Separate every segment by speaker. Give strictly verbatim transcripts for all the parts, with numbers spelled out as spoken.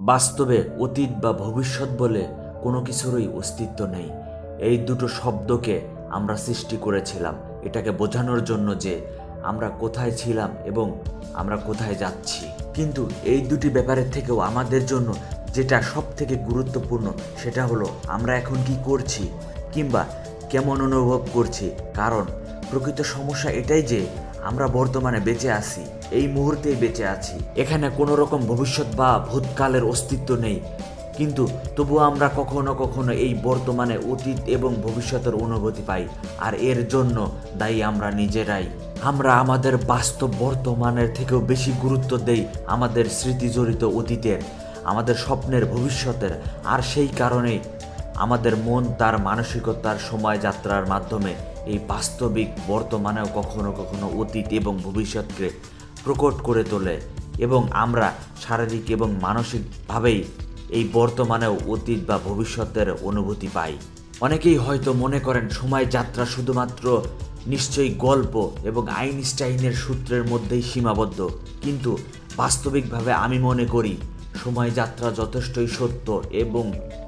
Speaker 1: বাস্তবে অতীত বা ভবিষ্যৎ বলে কোনো কিছুরই অস্তিত্ব নেই। এই দুটো শব্দকে আমরা সৃষ্টি করেছিলাম এটাকে বোঝানোর জন্য যে আমরা কোথায় ছিলাম এবং আমরা কোথায় যাচ্ছি। কিন্তু এই দুটি ব্যাপারের থেকেও আমাদের জন্য যেটা সব থেকে গুরুত্বপূর্ণ সেটা হলো আমরা এখন কি করছি কিংবা কেমন অনুভব করছি। কারণ প্রকৃত সমস্যা এটাই যে আমরা বর্তমানে বেঁচে আছি, এই মুহূর্তেই বেঁচে আছি। এখানে কোনো রকম ভবিষ্যৎ বা ভূতকালের অস্তিত্ব নেই, কিন্তু তবুও আমরা কখনো কখনো এই বর্তমানে অতীত এবং ভবিষ্যতের অনুভূতি পাই। আর এর জন্য দায়ী আমরা নিজেরাই। আমরা আমাদের বাস্তব বর্তমানের থেকেও বেশি গুরুত্ব দেই আমাদের স্মৃতিজড়িত অতীতের, আমাদের স্বপ্নের ভবিষ্যতের। আর সেই কারণেই আমাদের মন তার মানসিকতার সময় যাত্রার মাধ্যমে এই বাস্তবিক বর্তমানেও কখনো কখনো অতীত এবং ভবিষ্যৎকে প্রকট করে তোলে এবং আমরা শারীরিক এবং মানসিকভাবেই এই বর্তমানেও অতীত বা ভবিষ্যতের অনুভূতি পাই। অনেকেই হয়তো মনে করেন সময় যাত্রা শুধুমাত্র নিশ্চয়ই গল্প এবং আইনস্টাইনের সূত্রের মধ্যেই সীমাবদ্ধ, কিন্তু বাস্তবিকভাবে আমি মনে করি সময় যাত্রা যথেষ্টই সত্য এবং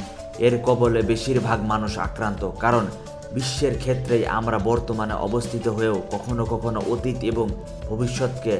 Speaker 1: এর কবলে বেশিরভাগ মানুষ আক্রান্ত। কারণ বিশ্বের ক্ষেত্রেই আমরা বর্তমানে অবস্থিত হয়েও কখনো কখনো অতীত এবং ভবিষ্যৎকে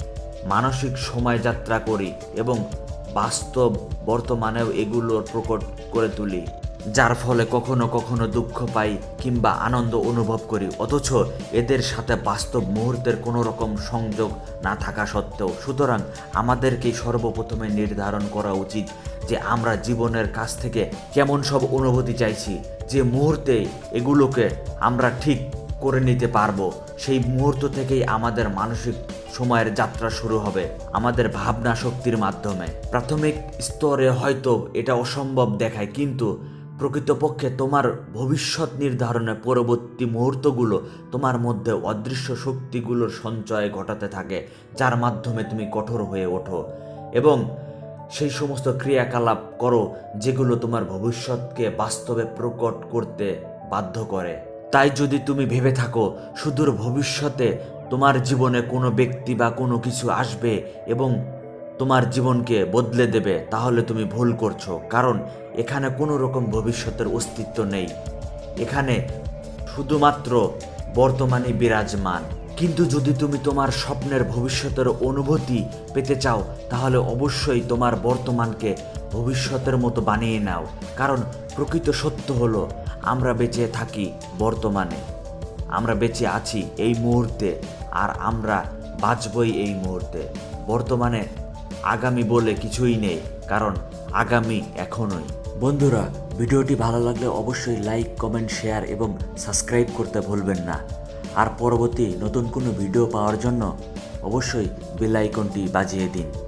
Speaker 1: মানসিক সময় যাত্রা করি এবং বাস্তব বর্তমানেও এগুলোর প্রকট করে তুলি, যার ফলে কখনো কখনো দুঃখ পাই কিংবা আনন্দ অনুভব করি, অথচ এদের সাথে বাস্তব মুহূর্তের কোনো রকম সংযোগ না থাকা সত্ত্বেও। সুতরাং আমাদেরকেই সর্বপ্রথমে নির্ধারণ করা উচিত যে আমরা জীবনের কাছ থেকে কেমন সব অনুভূতি চাইছি। যে মুহূর্তে এগুলোকে আমরা ঠিক করে নিতে পারবো সেই মুহূর্ত থেকেই আমাদের মানসিক সময়ের যাত্রা শুরু হবে আমাদের ভাবনা শক্তির মাধ্যমে। প্রাথমিক স্তরে হয়তো এটা অসম্ভব দেখায়, কিন্তু প্রকৃতপক্ষে তোমার ভবিষ্যৎ নির্ধারণে পরবর্তী মুহূর্তগুলো তোমার মধ্যে অদৃশ্য শক্তিগুলোর সঞ্চয় ঘটাতে থাকে, যার মাধ্যমে তুমি কঠোর হয়ে ওঠো এবং সেই সমস্ত ক্রিয়াকলাপ করো যেগুলো তোমার ভবিষ্যৎকে বাস্তবে প্রকট করতে বাধ্য করে। তাই যদি তুমি ভেবে থাকো সুদূর ভবিষ্যতে তোমার জীবনে কোনো ব্যক্তি বা কোনো কিছু আসবে এবং তোমার জীবনকে বদলে দেবে, তাহলে তুমি ভুল করছো। কারণ এখানে কোনো রকম ভবিষ্যতের অস্তিত্ব নেই, এখানে শুধুমাত্র বর্তমানে বিরাজমান। কিন্তু যদি তুমি তোমার স্বপ্নের ভবিষ্যতের অনুভূতি পেতে চাও তাহলে অবশ্যই তোমার বর্তমানকে ভবিষ্যতের মতো বানিয়ে নাও। কারণ প্রকৃত সত্য হলো আমরা বেঁচে থাকি বর্তমানে, আমরা বেঁচে আছি এই মুহূর্তে, আর আমরা বাঁচবই এই মুহূর্তে। বর্তমানে আগামী বলে কিছুই নেই, কারণ আগামী এখনই। বন্ধুরা, ভিডিওটি ভালো লাগলে অবশ্যই লাইক, কমেন্ট, শেয়ার এবং সাবস্ক্রাইব করতে ভুলবেন না। আর পরবর্তী নতুন কোনো ভিডিও পাওয়ার জন্য অবশ্যই বেল আইকনটি বাজিয়ে দিন।